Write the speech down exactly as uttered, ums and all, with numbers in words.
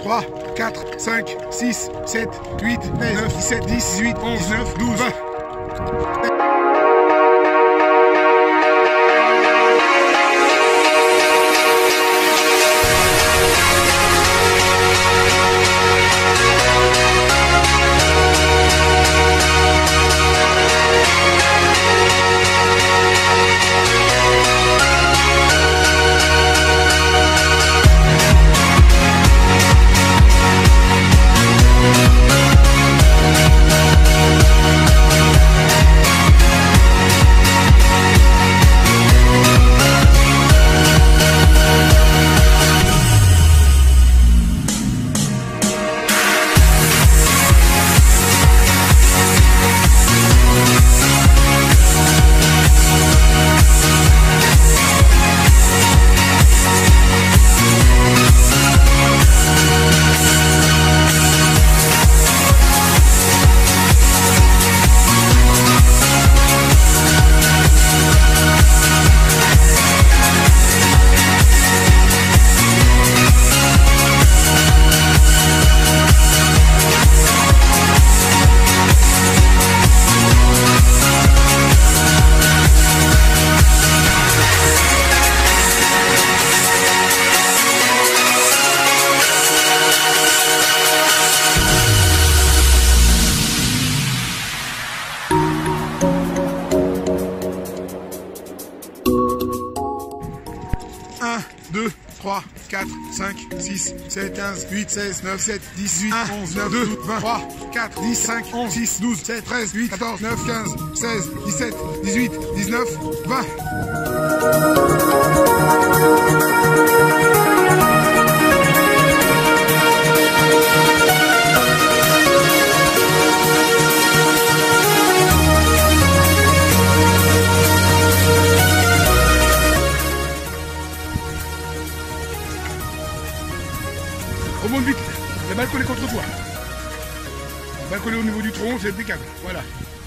trois, quatre, cinq, six, sept, huit, neuf, dix-sept, dix, dix-huit, onze, dix-neuf, douze, vingt. un, deux, trois, quatre, cinq, six, sept, quinze, huit, seize, neuf, sept, dix, huit, onze, neuf, deux, vingt, trois, quatre, dix, cinq, onze, six, douze, sept, treize, huit, quatorze, neuf, quinze, seize, dix-sept, dix-huit, dix-neuf, vingt. Remonte vite, la balle collée contre toi. La balle collée au niveau du tronc, c'est impeccable. Voilà.